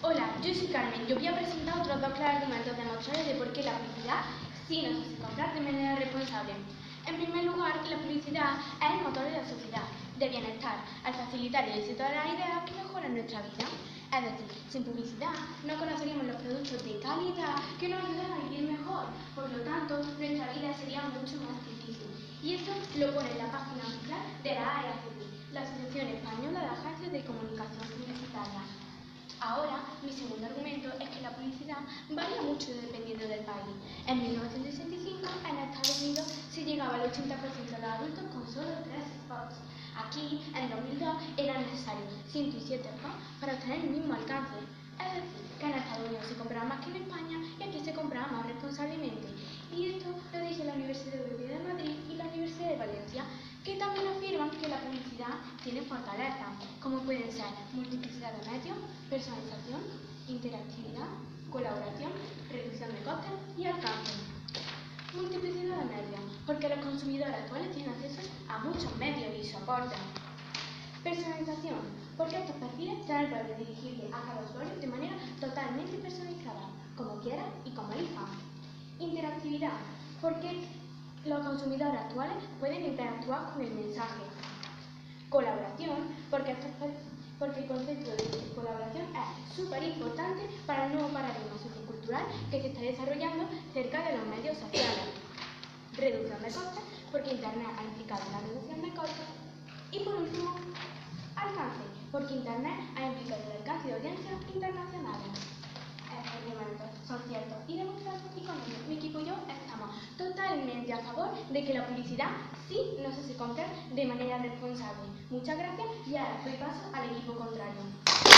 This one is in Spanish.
Hola, yo soy Carmen. Yo voy a presentar otros dos claros argumentos demostrales de por qué la publicidad sí nos hace comprar de manera responsable. En primer lugar, la publicidad es el motor de la sociedad, de bienestar, al facilitar el éxito de las ideas que mejoran nuestra vida. Es decir, sin publicidad no conoceríamos los productos de calidad que nos ayudan a vivir mejor. Por lo tanto, nuestra vida sería mucho más difícil. Y esto lo pone en la página oficial de la AECP, la Asociación Española de Agencias de Comunicación Publicitaria. Ahora, mi segundo argumento es que la publicidad varía mucho dependiendo del país. En 1965, en Estados Unidos, se llegaba al 80% de los adultos con solo 3 spots. Aquí, en 2002, era necesario 107 spots para obtener el mismo alcance. Es decir, que en Estados Unidos se compraba más que en España y aquí se compraba más responsablemente. Y esto lo dice la Universidad Europea de Madrid y la Universidad de Valencia, que también afirman que la publicidad tiene fortalezas, como pueden ser multiplicidad de medios, personalización, interactividad, colaboración, reducción de costes y alcance. Multiplicidad de medios, porque los consumidores actuales tienen acceso a muchos medios y soportes. Personalización, porque estos perfiles tienen el poder de dirigirse a cada usuario de manera totalmente personalizada, como quiera y como elija. Interactividad, porque los consumidores actuales pueden interactuar con el mensaje. Colaboración, porque el concepto de colaboración es súper importante para el nuevo paradigma sociocultural que se está desarrollando cerca de los medios sociales. Reducción de costes, porque Internet ha implicado la reducción de costes. Y por último, alcance, porque Internet ha implicado el alcance de audiencias internacionales. Estos argumentos son ciertos y demostrados, y con ello mi equipo y yo estamos totalmente a favor de que la publicidad sí nos hace comprar de manera responsable. Muchas gracias y ahora doy paso al equipo contrario.